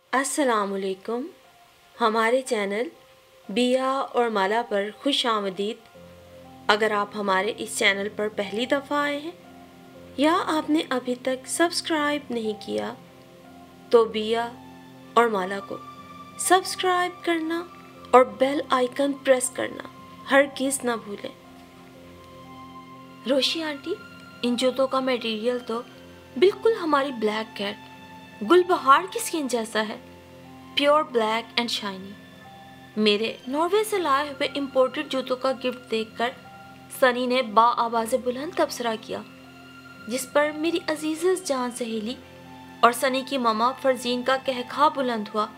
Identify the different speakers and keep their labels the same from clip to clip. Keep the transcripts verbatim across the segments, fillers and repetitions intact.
Speaker 1: अस्सलाम वालेकुम। हमारे चैनल बिया और माला पर खुश आमदीद। अगर आप हमारे इस चैनल पर पहली दफ़ा आए हैं या आपने अभी तक सब्सक्राइब नहीं किया तो बिया और माला को सब्सक्राइब करना और बेल आइकन प्रेस करना हरगिज़ ना भूलें। रोशी आंटी, इन जूतों का मटेरियल तो बिल्कुल हमारी ब्लैक कैट गुलबहार की स्किन जैसा है, प्योर ब्लैक एंड शाइनी। मेरे नॉर्वे से लाए हुए इम्पोर्टेड जूतों का गिफ्ट देखकर सनी ने बा आवाज़ बुलंद तबसरा किया, जिस पर मेरी अजीज़ जान सहेली और सनी की ममा फरजीन का कहखा बुलंद हुआ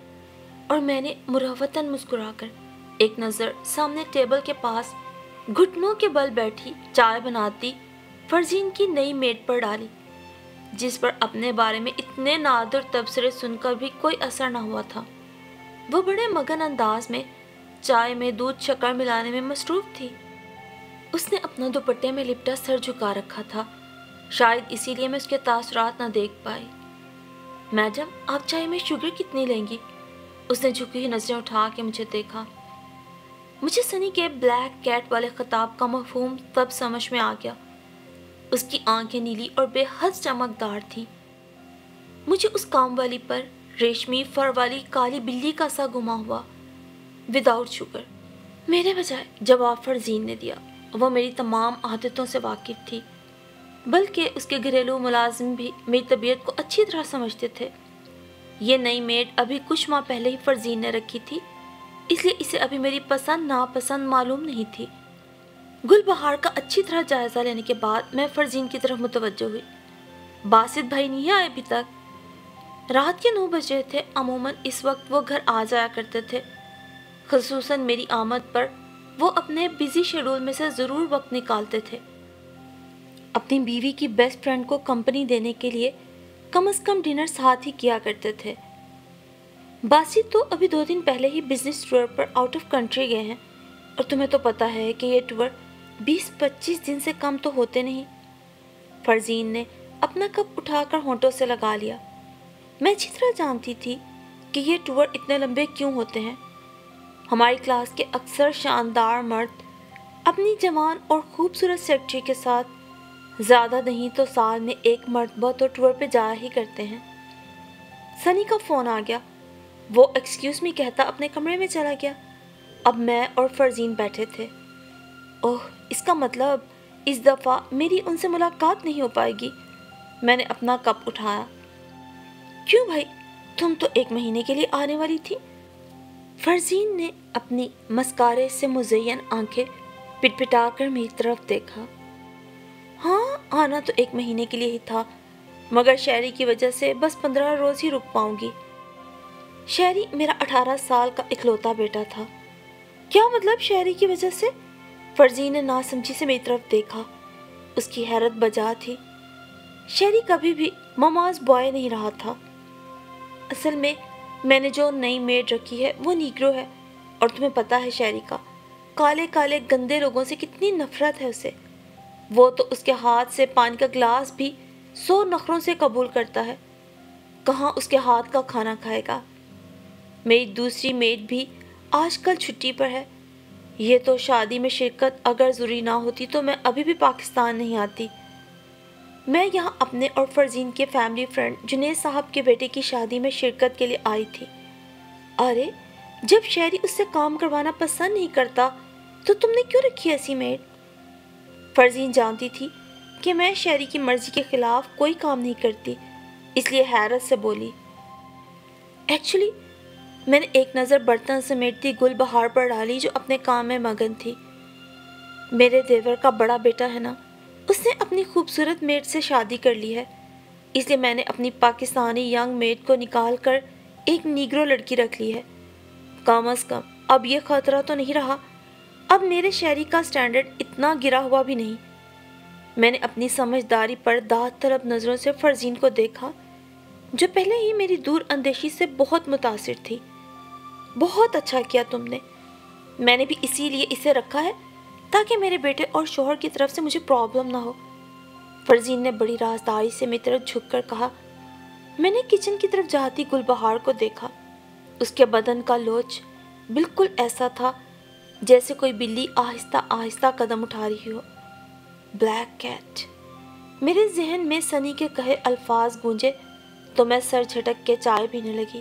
Speaker 1: और मैंने मुरवतन मुस्कुराकर एक नज़र सामने टेबल के पास घुटनों के बल बैठी चाय बनाती फरजीन की नई मेड पर डाली, जिस पर अपने बारे में इतने नादुर तबसरे सुनकर भी कोई असर न हुआ था। वो बड़े मगन अंदाज में चाय में दूध शक्कर मिलाने में मसरूफ थी। उसने अपना दुपट्टे में लिपटा सर झुका रखा था, शायद इसीलिए मैं उसके तासुरात न देख पाई। मैडम, आप चाय में शुगर कितनी लेंगी? उसने झुकी हुई नजरें उठा के मुझे देखा। मुझे सनी के ब्लैक कैट वाले खिताब का मफहूम तब समझ में आ गया। उसकी आंखें नीली और बेहद चमकदार थीं। मुझे उस काम वाली पर रेशमी फर वाली काली बिल्ली का सा गुमा हुआ विदाउट शुगर मेरे बजाय जवाब फरजीन ने दिया। वह मेरी तमाम आदतों से वाकिफ थी, बल्कि उसके घरेलू मुलाजिम भी मेरी तबीयत को अच्छी तरह समझते थे। ये नई मेड अभी कुछ माह पहले ही फरजीन ने रखी थी, इसलिए इसे अभी मेरी पसंद नापसंद मालूम नहीं थी। गुलबहार का अच्छी तरह जायज़ा लेने के बाद मैं फरजीन की तरफ मुतवज्जो हुई। बासित भाई नहीं आए अभी तक। रात के नौ बजे थे। अमूमन इस वक्त वो घर आ जाया करते थे। ख़ुसूसन मेरी आमद पर वो अपने बिजी शेड्यूल में से ज़रूर वक्त निकालते थे। अपनी बीवी की बेस्ट फ्रेंड को कंपनी देने के लिए कम अज़ कम डिनर साथ ही किया करते थे। बासित तो अभी दो दिन पहले ही बिजनेस टूर पर आउट ऑफ कंट्री गए हैं, और तुम्हें तो पता है कि ये टूर बीस पच्चीस दिन से कम तो होते नहीं। फरजीन ने अपना कप उठाकर होंठों से लगा लिया। मैं अच्छी तरह जानती थी कि ये टूर इतने लंबे क्यों होते हैं। हमारी क्लास के अक्सर शानदार मर्द अपनी जवान और खूबसूरत सेक्रेटरी के साथ ज़्यादा नहीं तो साल में एक मरतबा तो टूर पे जाया ही करते हैं। सनी का फ़ोन आ गया। वो एक्सक्यूज़ मी कहता अपने कमरे में चला गया। अब मैं और फरजीन बैठे थे। ओह, इसका मतलब इस दफ़ा मेरी उनसे मुलाकात नहीं हो पाएगी। मैंने अपना कप उठाया। क्यों भाई, तुम तो एक महीने के लिए आने वाली थी। फरजीन ने अपनी मस्कारे से मुज़य्यन आंखें पिटपिटाकर मेरी तरफ देखा। हाँ, आना तो एक महीने के लिए ही था, मगर शहरी की वजह से बस पंद्रह रोज़ ही रुक पाऊंगी। शहरी मेरा अठारह साल का इकलौता बेटा था। क्या मतलब शहरी की वजह से? फरजीन ने नासमझी से मेरी तरफ देखा। उसकी हैरत बजा थी। शहरी कभी भी ममाज बॉय नहीं रहा था। असल में मैंने जो नई मेड रखी है वो नीग्रो है, और तुम्हें पता है शहरी का काले काले गंदे लोगों से कितनी नफरत है उसे। वो तो उसके हाथ से पानी का गिलास भी सौ नखरों से कबूल करता है। कहाँ उसके हाथ का खाना खाएगा। मेरी दूसरी मेड भी आजकल छुट्टी पर है। ये तो शादी में शिरकत अगर ज़रूरी ना होती तो मैं अभी भी पाकिस्तान नहीं आती। मैं यहाँ अपने और फरजीन के फैमिली फ्रेंड जुनेद साहब के बेटे की शादी में शिरकत के लिए आई थी। अरे, जब शहरी उससे काम करवाना पसंद नहीं करता तो तुमने क्यों रखी ऐसी मेड? फरजीन जानती थी कि मैं शहरी की मर्ज़ी के ख़िलाफ़ कोई काम नहीं करती, इसलिए हैरत से बोली। एक्चुअली मैंने एक नज़र बर्तन समेटती गुलबहार पर डाली जो अपने काम में मगन थी। मेरे देवर का बड़ा बेटा है ना, उसने अपनी खूबसूरत मेड से शादी कर ली है, इसलिए मैंने अपनी पाकिस्तानी यंग मेड को निकाल कर एक नीग्रो लड़की रख ली है। कम अज़ कम अब ये ख़तरा तो नहीं रहा। अब मेरे शहरी का स्टैंडर्ड इतना गिरा हुआ भी नहीं। मैंने अपनी समझदारी पर दाद तलब नज़रों से फरजीन को देखा, जो पहले ही मेरी दूर अंदेशी से बहुत मुतासिर थी। बहुत अच्छा किया तुमने। मैंने भी इसीलिए इसे रखा है ताकि मेरे बेटे और शोहर की तरफ से मुझे प्रॉब्लम ना हो। फरजीन ने बड़ी राजदारी से मेरी तरफ झुककर कहा, میں نے کچن کی طرف جاتی گلبہار کو دیکھا۔ اس کے بدن کا لوچ بالکل ایسا تھا جیسے کوئی بلی آہستہ آہستہ قدم اٹھا رہی ہو۔ Black cat. میرے ذہن میں سنی کے کہے الفاظ گونجے تو میں سر جھٹک کے چائے پینے لگی۔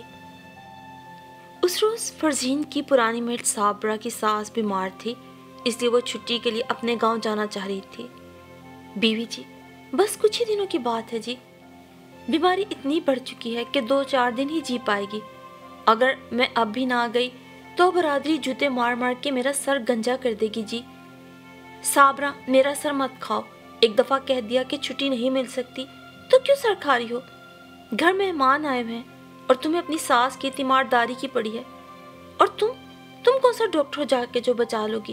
Speaker 1: اس روز فرزین کی پرانی میٹ صابرہ کی ساس بیمار تھی، اس لیے وہ چھٹی کے لیے اپنے گاؤں جانا چاہ رہی تھی۔ بیوی جی، بس کچھ ہی دنوں کی بات ہے جی، بیماری اتنی بڑھ چکی ہے کہ دو چار دن ہی جی پائے گی۔ اگر میں اب بھی نہ گئی تو برادری جوتے مار مار کے میرا سر گنجا کر دے گی جی۔ صابرہ، میرا سر مت کھاؤ، ایک دفعہ کہہ دیا کہ چھٹی نہیں مل سکتی تو کیوں سر کھا رہی ہو؟ گھر مہمان آئے ہوئے ہیں اور تمہیں اپنی ساس کی تیمار داری کی پڑی ہے، اور تم تم کون سا ڈاکٹر ہو جا کے جو بچا لو گی؟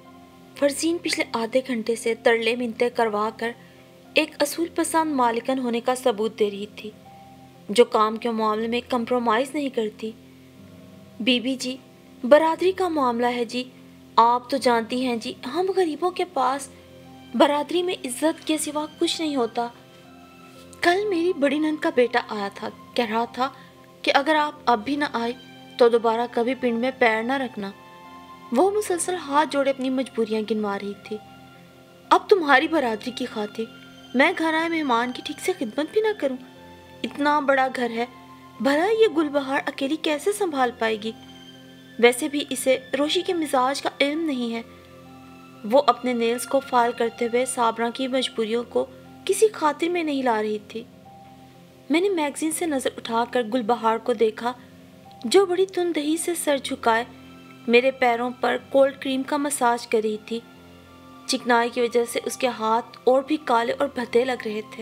Speaker 1: فرزین پچھلے آدھے گھنٹے سے ترلے منتیں کروا کر ایک اصول پسند مالکن ہونے کا ثبوت دے رہی تھی، جو کام کے معاملے میں کمپرومائز نہیں کرتی۔ بی بی جی، برادری کا معاملہ ہے جی، آپ تو جانتی ہیں جی، ہم غریبوں کے پاس برادری میں عزت کے سوا کچھ نہیں ہوتا۔ کل میری بڑی نند کا بیٹا آیا تھا، کہہ رہا تھا کہ اگر آپ اب بھی نہ آئے تو دوبارہ کبھی پنڈ میں پیر نہ رکھنا۔ وہ مسلسل ہاتھ جوڑے اپنی مجبوریاں گنوا رہی تھی۔ اب تمہاری برادری کی خاطر میں گھر آئے مہمان کی ٹھیک سے خدمت بھی نہ کروں؟ اتنا بڑا گھر ہے، بھلا یہ گلبہار اکیلی کیسے سنبھال پائے گی؟ ویسے بھی اسے روشی کے مزاج کا علم نہیں ہے۔ وہ اپنے نیلز کو فائل کرتے ہوئے صابرہ کی مجبوریوں کو کسی خاطر میں نہیں لا رہی تھی۔ میں نے میگزین سے نظر اٹھا کر گلبہار کو دیکھا، جو بڑی تندہی سے سر جھکائے میرے پیروں پر کولڈ کریم کا مساج کر رہی تھی۔ چکنائی کی وجہ سے اس کے ہاتھ اور بھی کالے اور بھدے لگ رہے تھے۔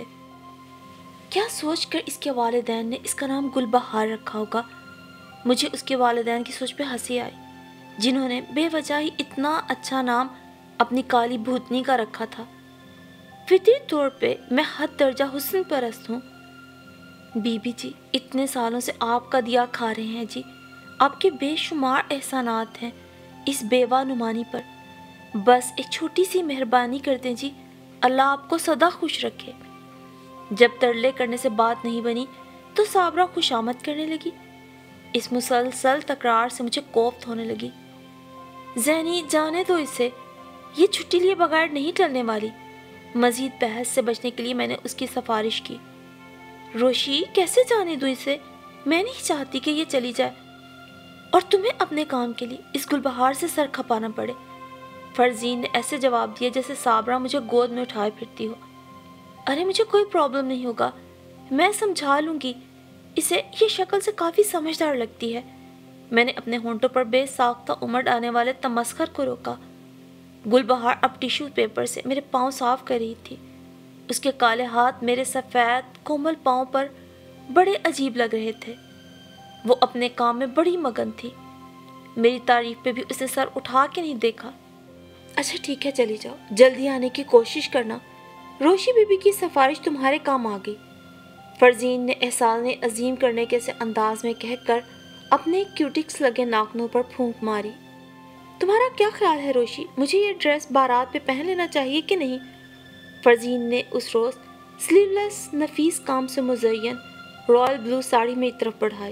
Speaker 1: کیا سوچ کر اس کے والدین نے اس کا نام گلبہار رکھا ہوگا؟ مجھے اس کے والدین کی سوچ پہ ہنسی آئی، جنہوں نے بے وجہ ہی اتنا اچھا نام اپنی کالی بھوتنی کا رکھا تھا۔ فطری طور پہ میں حد درجہ حسن پرست ہوں۔ بی بی جی، اتنے سالوں سے آپ کا دیا کھا رہے ہیں جی، آپ کے بے شمار احسانات ہیں اس بیوہ نمانی پر، بس ایک چھوٹی سی مہربانی کر دیں جی، اللہ آپ کو سدا خوش رکھے۔ جب ترلے کرنے سے بات نہیں بنی تو صابرہ خوشامد کرنے لگی۔ اس مسلسل تکرار سے مجھے کوفت ہونے لگی۔ ذہنی جانے دو اسے، یہ چھٹی لیے بغیر نہیں ٹلنے والی۔ مزید بحث سے بچنے کے لیے میں نے اس کی سفارش کی۔ روشی، کیسے جانے دوں اسے؟ میں نہیں چاہتی کہ یہ چلی جائے اور تمہیں اپنے کام کے لیے اس گلبہار سے سر کھپانا پڑے۔ فرزین نے ایسے جواب دیا جیسے صابرہ مجھے گود میں اٹھائے پھرتی ہو۔ ارے مجھے کوئی پرابلم نہیں ہوگا، میں سمجھا لوں گی اسے، یہ شکل سے کافی سمجھدار لگتی ہے۔ میں نے اپنے ہونٹوں پر بے ساختہ امڑ آنے والے تمسخر کو روکا۔ گلبہار اب ٹیشو پیپر سے میرے پاؤں صاف کر رہی تھی۔ اس کے کالے ہاتھ میرے سفید کومل پاؤں پر بڑے عجیب لگ رہے تھے۔ وہ اپنے کام میں بڑی مگن تھی۔ میری تعریف پہ بھی اسے سر اٹھا کے نہیں دیکھا۔ اچھا ٹھیک ہے، چلی جاؤ، جلدی آنے کی کوشش کرنا، روشی بی بی کی سفارش تمہارے کام آ گئی۔ فرزین نے احسان عظیم کرنے کے سے انداز میں کہہ کر اپنے کیوٹکس لگے ناخنوں پر پھونک ماری۔ تمہارا کیا خیال ہے روشی، مجھے یہ ڈریس بارات پہ پہن لینا چاہیے کہ نہیں؟ فرزین نے اس روز سلیو لیس نفیس کام سے مزین رائل بلو ساڑی میری طرف بڑھائی۔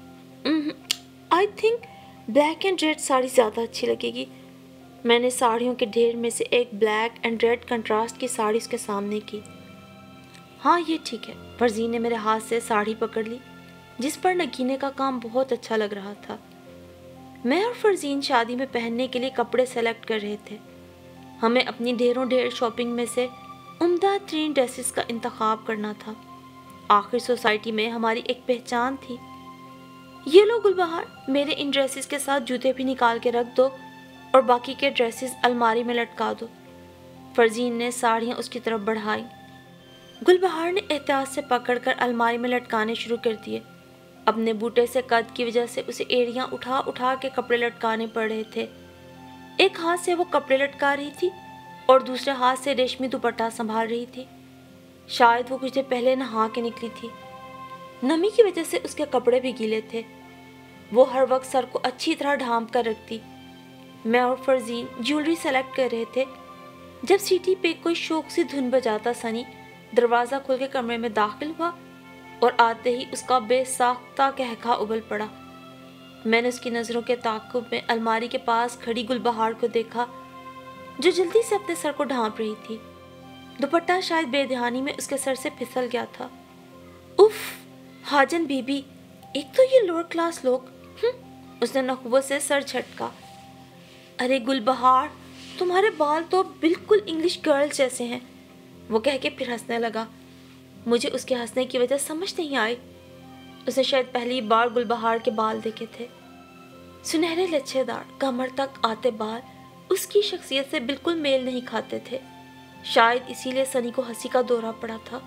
Speaker 1: I think black and red sari زیادہ اچھی لگے گی۔ میں نے ساڑیوں کے ڈھیر میں سے ایک بلیک اینڈ ریڈ کنٹراسٹ کی ساڑی اس کے سامنے کی۔ ہاں یہ ٹھیک ہے۔ فرزین نے میرے ہاتھ سے ساڑی پکڑ لی، جس پر نگینے کا کام بہت اچھا لگ رہا تھا۔ میں اور فرزین شادی میں پہننے کے لیے کپڑے سلیکٹ کر رہے تھے۔ ہمیں اپنی ڈھیروں ڈھیر شاپنگ میں سے عمدہ ترین ڈریسز کا انتخاب کرنا تھا۔ آخر سوسائٹی میں ہماری ایک پہچان تھی۔ یہ لو گلبہار، میرے ان ڈریسز کے ساتھ جوتے بھی نکال کے رکھ دو اور باقی کے ڈریسز الماری میں لٹکا دو۔ فرزین نے ساڑیاں اس کی طرف بڑھائی۔ گلبہار نے احتیاط سے پکڑ کر الماری میں لٹکانے شروع کر دیے۔ اپنے بوٹے سے قد کی وجہ سے اسے ایڑیاں اٹھا اٹھا کے کپڑے لٹکانے پڑ رہے تھے۔ ایک ہاتھ سے وہ کپڑے لٹکا رہی تھی اور دوسرے ہاتھ سے ریشمی دوپٹہ سنبھال رہی تھی۔ شاید وہ کچھ دیر پہلے نہا کے نکلی تھی، نمی کی وجہ سے اس کے کپڑے بھی گیلے تھے۔ وہ ہر وقت سر کو اچھی طرح ڈھانپ کر رکھتی۔ میں اور فرزین جیولری سلیکٹ کر رہے تھے جب سیٹی پہ کوئی شوق سی دھن بجاتا سنی دروازہ کھول کے کمرے میں داخل ہوا और आते ही उसका बे साख्ता कहका उबल पड़ा। मैंने उसकी नज़रों के ताक़ुब में अलमारी के पास खड़ी गुलबहार को देखा, जो जल्दी से अपने सर को ढांप रही थी। दुपट्टा शायद बेध्यानी में उसके सर से फिसल गया था। उफ, हाजन बीबी, एक तो ये लोअर क्लास लोग। उसने नखुबों से सर झटका। अरे गुलबहार, तुम्हारे बाल तो बिल्कुल इंग्लिश गर्ल जैसे हैं, वो कह के फिर हंसने लगा। मुझे उसके हंसने की वजह समझ नहीं आई। उसने शायद पहली बार गुलबहार के बाल देखे थे। सुनहरे लच्छेदार कमर तक आते बाल उसकी शख्सियत से बिल्कुल मेल नहीं खाते थे। शायद इसीलिए सनी को हंसी का दौरा पड़ा था।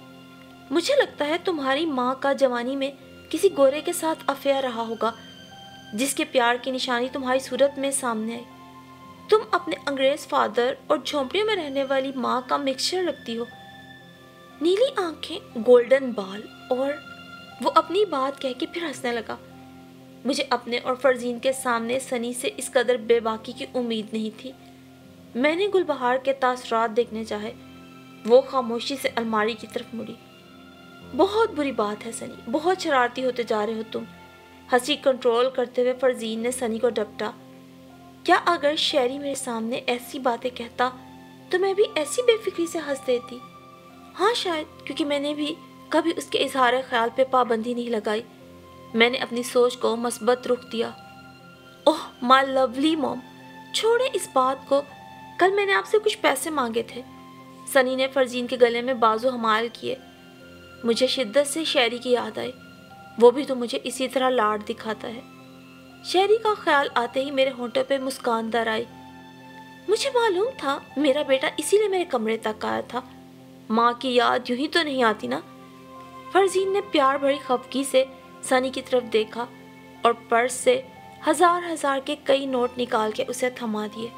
Speaker 1: मुझे लगता है तुम्हारी माँ का जवानी में किसी गोरे के साथ अफेयर रहा होगा, जिसके प्यार की निशानी तुम्हारी सूरत में सामने आई। तुम अपने अंग्रेज फादर और झोंपड़ियों में रहने वाली माँ का मिक्सचर लगती हो। नीली आंखें, गोल्डन बाल, और वो अपनी बात कह के फिर हंसने लगा। मुझे अपने और फरजीन के सामने सनी से इस कदर बेबाकी की उम्मीद नहीं थी। मैंने गुलबहार के तासरात देखने चाहे। वो खामोशी से अलमारी की तरफ मुड़ी। बहुत बुरी बात है सनी, बहुत शरारती होते जा रहे हो तुम। हंसी कंट्रोल करते हुए फरजीन ने सनी को डपटा। क्या अगर शहरी मेरे सामने ऐसी बातें कहता तो मैं भी ऐसी बेफिक्री से हंस देती? हाँ शायद, क्योंकि मैंने भी कभी उसके इजहार ख्याल पे पाबंदी नहीं लगाई। मैंने अपनी सोच को मस्बत रुख दिया। ओह माय लवली मॉम, छोड़े इस बात को। कल मैंने आपसे कुछ पैसे मांगे थे। सनी ने फरजीन के गले में बाजू हमाल किए। मुझे शिद्दत से शहरी की याद आई। वो भी तो मुझे इसी तरह लाड दिखाता है। शहरी का ख्याल आते ही मेरे होंठों पे मुस्कान दर आई। मुझे मालूम था मेरा बेटा इसीलिए मेरे कमरे तक आया था। माँ की याद यूं ही तो नहीं आती ना। फरजीन ने प्यार भरी खफगी से सनी की तरफ देखा और पर्स से हजार हजार के कई नोट निकाल के उसे थमा दिए।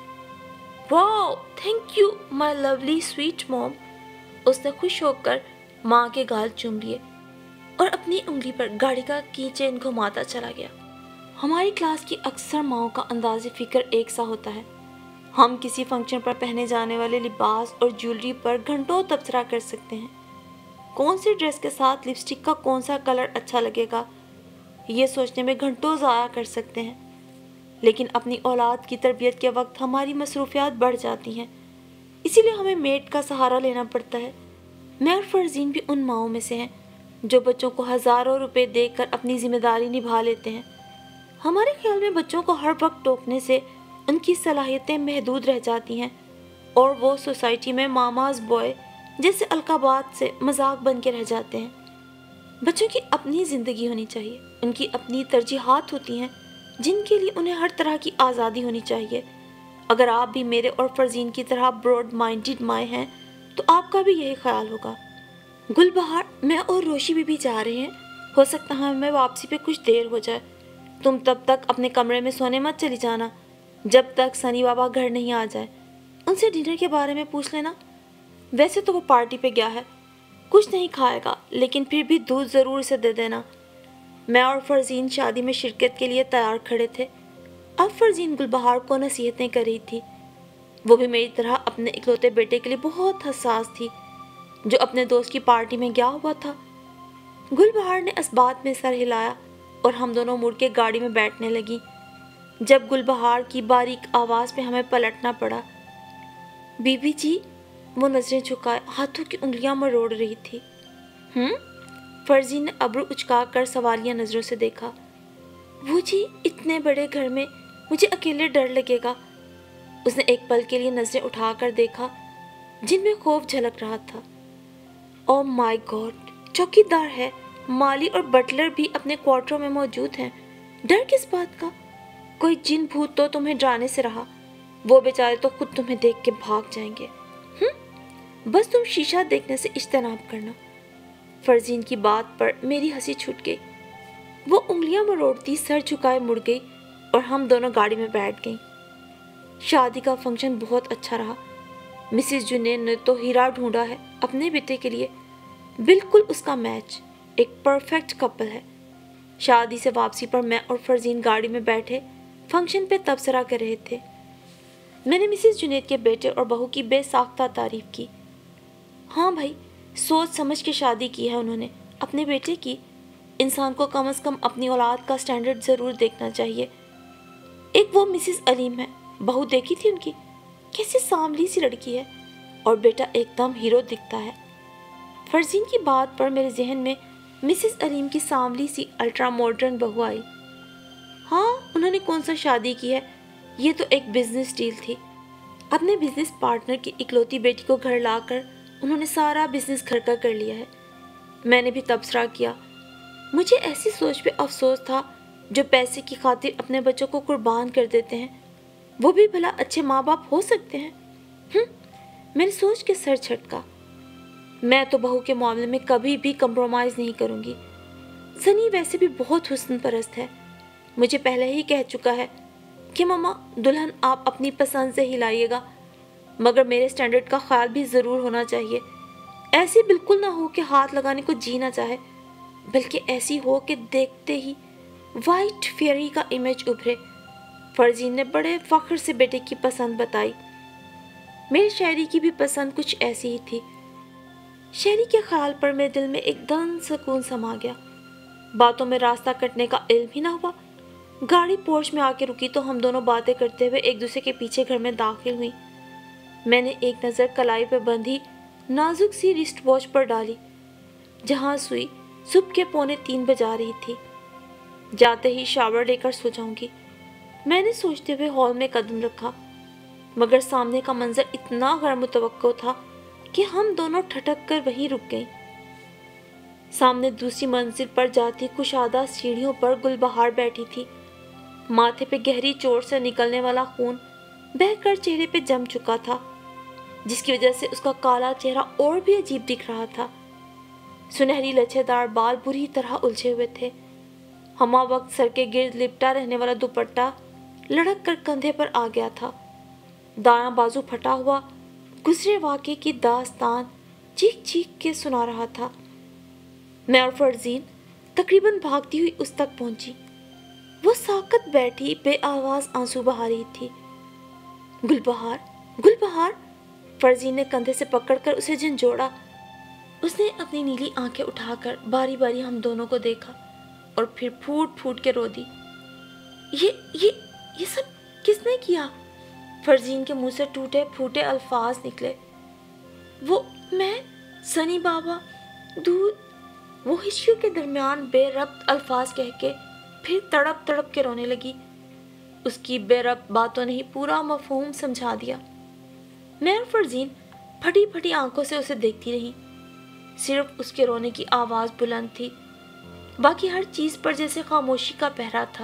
Speaker 1: Wow, thank you my lovely sweet mom. उसने खुश होकर माँ के गाल चूम लिए और अपनी उंगली पर गाड़ी का की चेन घुमाता चला गया। हमारी क्लास की अक्सर माओं का अंदाज़े फिक्र एक सा होता है। हम किसी फंक्शन पर पहने जाने वाले लिबास और ज्वेलरी पर घंटों तबसरा कर सकते हैं। कौन सी ड्रेस के साथ लिपस्टिक का कौन सा कलर अच्छा लगेगा, ये सोचने में घंटों ज़ाया कर सकते हैं। लेकिन अपनी औलाद की तरबियत के वक्त हमारी मसरूफियात बढ़ जाती हैं, इसीलिए हमें मेड का सहारा लेना पड़ता है। मैं और फरजीन भी उन माओं में से हैं जो बच्चों को हज़ारों रुपए देकर अपनी जिम्मेदारी निभा लेते हैं। हमारे ख्याल में बच्चों को हर वक्त टोकने से उनकी सलाहियतें महदूद रह जाती हैं और वो सोसाइटी में मामाज बॉय जैसे अलकाबात से मजाक बन के रह जाते हैं। बच्चों की अपनी ज़िंदगी होनी चाहिए, उनकी अपनी तरजीहात होती हैं जिनके लिए उन्हें हर तरह की आज़ादी होनी चाहिए। अगर आप भी मेरे और फरजीन की तरह ब्रॉड माइंडेड माए हैं तो आपका भी यही ख्याल होगा। गुलबहार, मैं और रोशी भी, भी जा रहे हैं। हो सकता है हमें वापसी पे कुछ देर हो जाए। तुम तब तक अपने कमरे में सोने मत चली जाना जब तक सनी बाबा घर नहीं आ जाए। उनसे डिनर के बारे में पूछ लेना। वैसे तो वो पार्टी पे गया है, कुछ नहीं खाएगा, लेकिन फिर भी दूध ज़रूर इसे दे देना। मैं और फरजीन शादी में शिरकत के लिए तैयार खड़े थे। अब फरजीन गुलबहार को नसीहतें कर रही थी। वो भी मेरी तरह अपने इकलौते बेटे के लिए बहुत हसास थी जो अपने दोस्त की पार्टी में गया हुआ था। गुलबहार ने इस बात में सर हिलाया और हम दोनों मुड़ के गाड़ी में बैठने लगी। जब गुलबहार की बारीक आवाज़ पे हमें पलटना पड़ा। बीबी जी, वो नज़रें झुकाए हाथों की उंगलियां मरोड़ रही थी। हम्म फरजीन ने अब्रू उचका कर सवालिया नज़रों से देखा। वो जी, इतने बड़े घर में मुझे अकेले डर लगेगा। उसने एक पल के लिए नज़रें उठाकर देखा जिनमें खौफ झलक रहा था। ओह माय गॉड, चौकीदार है, माली और बटलर भी अपने क्वार्टरों में मौजूद हैं। डर किस बात का? कोई जिन भूत तो तुम्हें डराने से रहा। वो बेचारे तो खुद तुम्हें देख के भाग जाएंगे। हम्म बस तुम शीशा देखने से इज्तनाब करना। फरजीन की बात पर मेरी हंसी छूट गई। वो उंगलियां मरोड़ती सर झुकाए मुड़ गई और हम दोनों गाड़ी में बैठ गईं। शादी का फंक्शन बहुत अच्छा रहा। मिसिस जुनेद ने तो हीरा ढूंढा है अपने बेटे के लिए, बिल्कुल उसका मैच, एक परफेक्ट कपल है। शादी से वापसी पर मैं और फरजीन गाड़ी में बैठे फंक्शन पे तबसरा कर रहे थे। मैंने मिसिस जुनेद के बेटे और बहू की बेसाख्ता तारीफ की। हाँ भाई, सोच समझ के शादी की है उन्होंने, اپنے بیٹے کی، انسان کو کم از کم اپنی اولاد کا سٹینڈرڈ ضرور دیکھنا چاہیے۔ ایک وہ مسز علیم ہے، بہو دیکھی تھی ان کی، کیسی سانولی سی لڑکی ہے، اور بیٹا ایک دم ہیرو دکھتا ہے۔ فرزین کی بات پر میرے ذہن میں مسز علیم کی سانولی سی الٹرا ماڈرن بہو آئی۔ ہاں، انہوں نے کون سا شادی کی ہے، یہ تو ایک بزنس ڈیل تھی۔ اپنے بزنس پارٹنر کی اکلوتی بیٹی کو گھر لا کر انہوں نے سارا بزنس گھر کا کر لیا ہے۔ میں نے بھی تبصرہ کیا، مجھے ایسی سوچ پہ افسوس تھا جو پیسے کی خاطر اپنے بچوں کو قربان کر دیتے ہیں، وہ بھی بھلا اچھے ماں باپ ہو سکتے ہیں؟ ہم میں نے سوچ کے سر جھٹکا۔ میں تو بہو کے معاملے میں کبھی بھی کمپرومائز نہیں کروں گی۔ سنی ویسے بھی بہت حسن پرست ہے، مجھے پہلے ہی کہہ چکا ہے کہ ماما دلہن آپ اپنی پسند سے ہی لائیے گا، مگر میرے سٹینڈرڈ کا خیال بھی ضرور ہونا چاہیے۔ ایسی بالکل نہ ہو کہ ہاتھ لگانے کو جی نہ چاہے، بلکہ ایسی ہو کہ دیکھتے ہی وائٹ فیئری کا امیج ابھرے۔ فرزین نے بڑے فخر سے بیٹے کی پسند بتائی۔ میری شاعری کی بھی پسند کچھ ایسی ہی تھی۔ شاعری کے خیال پر میرے دل میں ایک دم سکون سما گیا۔ باتوں میں راستہ کٹنے کا علم ہی نہ ہوا۔ گاڑی پورچ میں آ کے رکی تو ہم دونوں باتیں کرتے ہوئے ایک دوسرے کے پیچھے گھر میں داخل ہوئیں۔ میں نے ایک نظر کلائی پہ بندھی نازک سی رسٹ واچ پر ڈالی، جہاں سوئی صبح کے پونے تین بجا رہی تھی۔ جاتے ہی شاور لے کر سو جاؤں گی، میں نے سوچتے ہوئے ہال میں قدم رکھا، مگر سامنے کا منظر اتنا غیر متوقع تھا کہ ہم دونوں ٹھٹک کر وہیں رک گئیں۔ سامنے دوسری منزل پر جاتی کشادہ سیڑھیوں پر گل بہار بیٹھی تھی۔ ماتھے پہ گہری چوٹ سے نکلنے والا خون بہہ کر چہرے پہ جم چکا تھا، جس کی وجہ سے اس کا کالا چہرہ اور بھی عجیب دکھ رہا تھا۔ سنہری لچھے دار بال بری طرح الجھے ہوئے تھے۔ ہمہ وقت سر کے گرد لپٹا رہنے والا دوپٹہ لڑک کر کندھے پر آ گیا تھا۔ دایاں بازو پھٹا ہوا گزرے واقعے کی داستان چیخ چیخ کے سنا رہا تھا۔ میں اور فرزین تقریباً بھاگتی ہوئی اس تک پہنچی۔ وہ ساکت بیٹھی بے آواز آنسو بہا رہی تھی۔ گل بہار، گل بہار، فرزین نے کندھے سے پکڑ کر اسے جھنجھوڑا۔ اس نے اپنی نیلی آنکھیں اٹھا کر باری باری ہم دونوں کو دیکھا اور پھر پھوٹ پھوٹ کے رو دی۔ یہ یہ یہ سب کس نے کیا؟ فرزین کے منہ سے ٹوٹے پھوٹے الفاظ نکلے۔ وہ میں، سنی بابا، دودھ۔ وہ ہچکیوں کے درمیان بے ربط الفاظ کہہ کے پھر تڑپ تڑپ کے رونے لگی۔ اس کی بے ربط باتوں نے ہی پورا مفہوم سمجھا دیا۔ میں اور فرزین پھٹی پھٹی آنکھوں سے اسے دیکھتی رہی۔ صرف اس کے رونے کی آواز بلند تھی، باقی ہر چیز پر جیسے خاموشی کا پہرا تھا۔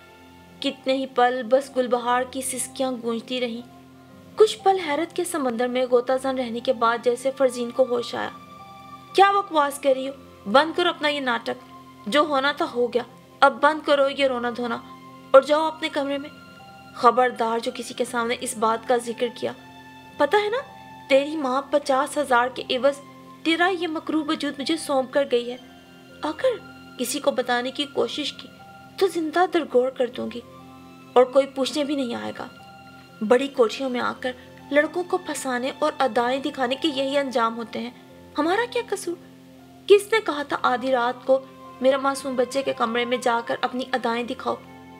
Speaker 1: کتنے ہی پل بس گل بہار کی سسکیاں گونجتی رہیں۔ کچھ پل حیرت کے سمندر میں غوطہ زن رہنے کے بعد جیسے فرزین کو ہوش آیا۔ کیا بکواس کر رہی ہو؟ بند کرو اپنا یہ ناٹک، جو ہونا تھا ہو گیا، اب بند کرو یہ رونا دھونا اور جاؤ اپنے کمرے میں۔ خبردار جو کسی کے سامنے اس بات کا ذکر کیا، پتہ ہے نا تیری ماں پچاس ہزار کے عوض تیرا یہ مکروہ وجود مجھے سونپ کر گئی ہے۔ اگر کسی کو بتانے کی کوشش کی تو زندہ درگور کر دوں گی اور کوئی پوچھنے بھی نہیں آئے گا۔ بڑی کوٹھیوں میں آ کر لڑکوں کو پھنسانے اور ادائیں دکھانے کے یہی انجام ہوتے ہیں، ہمارا کیا قصور؟ کس نے کہا تھا آدھی رات کو میرا معصوم بچے کے کمرے میں جا کر اپنی ادائیں دکھاؤ؟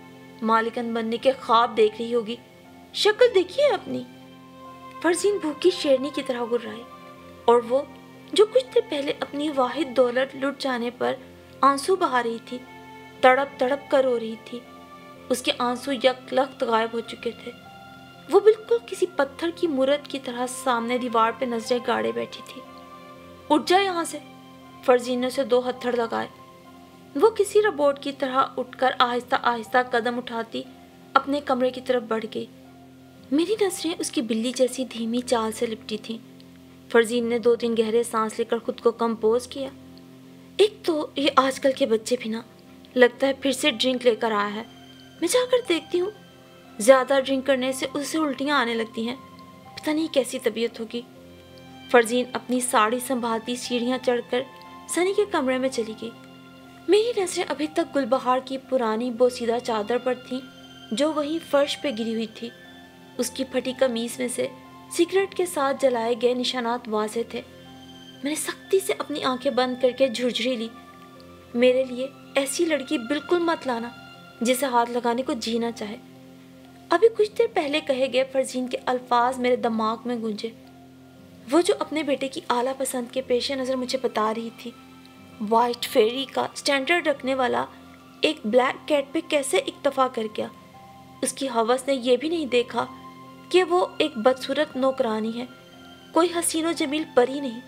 Speaker 1: مالکن بننے کے خواب دیکھ رہی ہوگی، شکل دیکھیے اپنی۔ فرزین بھوکی شیرنی کی طرح گررائی، اور وہ جو کچھ دیر پہلے اپنی واحد دولت لٹ جانے پر آنسو بہا رہی تھی، تڑپ تڑپ کر رو رہی تھی۔ اس کے آنسو یک لخت غائب ہو چکے تھے۔ وہ بالکل کسی پتھر کی مورت کی طرح سامنے دیوار پہ نظریں گاڑے بیٹھی تھی۔ اٹھ جا یہاں سے، فرزین نے اسے دو ہتھڑ لگائے۔ وہ کسی روبوٹ کی طرح اٹھ کر آہستہ آہستہ قدم اٹھاتی اپنے کمرے کی طرف بڑھ گئی۔ میری نظریں اس کی بلی جیسی دھیمی چال سے لپٹی تھیں۔ فرزین نے دو تین گہرے سانس لے کر خود کو کمپوز کیا۔ ایک تو یہ آج کل کے بچے بھی نا، لگتا ہے پھر سے ڈرنک لے کر آیا ہے۔ میں جا کر دیکھتی ہوں، زیادہ ڈرنک کرنے سے اسے الٹیاں آنے لگتی ہیں، پتہ نہیں کیسی طبیعت ہوگی۔ فرزین اپنی ساڑی سنبھالتی سیڑھیاں چڑھ کر سنی کے کمرے میں چلی گئی۔ میری نظریں ابھی تک گل بہار کی پرانی بوسیدہ چادر پر تھیں جو وہیں فرش پہ گری ہوئی تھی۔ اس کی پھٹی قمیص میں سے سگریٹ کے ساتھ جلائے گئے نشانات واضح تھے۔ میں نے سختی سے اپنی آنکھیں بند کر کے جھرجھری لی. میرے لیے ایسی لڑکی بالکل مت لانا جسے ہاتھ لگانے کو جینا چاہے. ابھی کچھ دیر پہلے کہے گئے فرزین کے الفاظ میرے دماغ میں گونجے. وہ جو اپنے بیٹے کی اعلیٰ پسند کے پیش نظر مجھے بتا رہی تھی، وائٹ فیری کا سٹینڈرڈ رکھنے والا ایک بلیک کیٹ پہ کیسے اکتفا کر گیا. اس کی حوث نے یہ بھی نہیں دیکھا کہ وہ ایک بدصورت نوکرانی ہے، کوئی حسین و جمیل پری نہیں.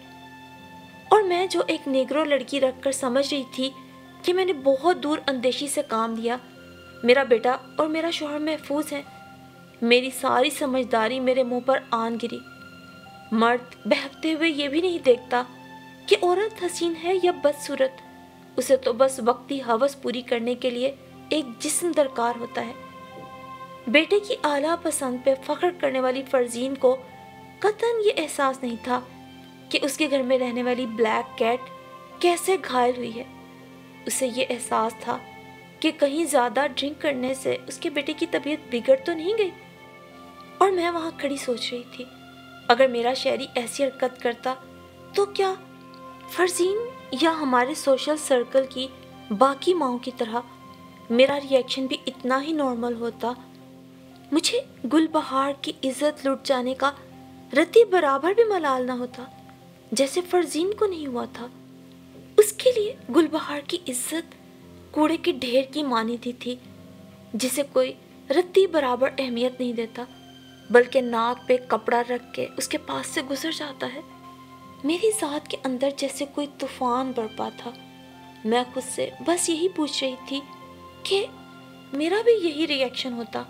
Speaker 1: اور میں جو ایک نیگرو لڑکی رکھ کر سمجھ رہی تھی کہ میں نے بہت دور اندیشی سے کام دیا، میرا بیٹا اور میرا شوہر محفوظ ہیں. میری ساری سمجھداری میرے منہ پر آن گری. مرد بہکتے ہوئے یہ بھی نہیں دیکھتا کہ عورت حسین ہے یا بدصورت، اسے تو بس وقتی حوث پوری کرنے کے لیے ایک جسم درکار ہوتا ہے. بیٹے کی اعلیٰ پسند پہ فخر کرنے والی فرزین کو قطعاً یہ احساس نہیں تھا کہ اس کے گھر میں رہنے والی بلیک کیٹ کیسے گھائل ہوئی ہے. اسے یہ احساس تھا کہ کہیں زیادہ ڈرنک کرنے سے اس کے بیٹے کی طبیعت بگڑ تو نہیں گئی. اور میں وہاں کھڑی سوچ رہی تھی، اگر میرا شہری ایسی حرکت کرتا تو کیا فرزین یا ہمارے سوشل سرکل کی باقی ماؤں کی طرح میرا ری ایکشن بھی اتنا ہی نارمل ہوتا؟ مجھے گل بہار کی عزت لٹ جانے کا رتی برابر بھی ملال نہ ہوتا جیسے فرزین کو نہیں ہوا تھا. اس کے لیے گل بہار کی عزت کوڑے کے ڈھیر کی مانیتی تھی جسے کوئی رتی برابر اہمیت نہیں دیتا، بلکہ ناک پہ کپڑا رکھ کے اس کے پاس سے گزر جاتا ہے. میری ذات کے اندر جیسے کوئی طوفان برپا تھا. میں خود سے بس یہی پوچھ رہی تھی کہ میرا بھی یہی ری ایکشن ہوتا.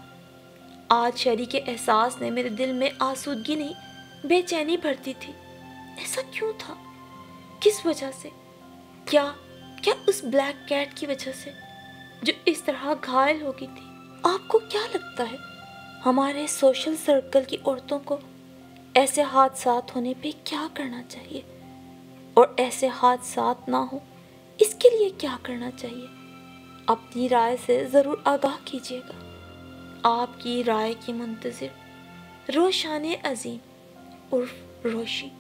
Speaker 1: آج شہری کے احساس نے میرے دل میں آسودگی نہیں بے چینی بھرتی تھی. ایسا کیوں تھا؟ کس وجہ سے؟ کیا کیا اس بلیک کیٹ کی وجہ سے جو اس طرح گھائل ہو گئی تھی؟ آپ کو کیا لگتا ہے ہمارے سوشل سرکل کی عورتوں کو ایسے حادثات ہونے پہ کیا کرنا چاہیے، اور ایسے حادثات نہ ہوں اس کے لیے کیا کرنا چاہیے؟ اپنی رائے سے ضرور آگاہ کیجیے گا. آپ کی رائے کی منتظر روشان عظیم عرف روشی.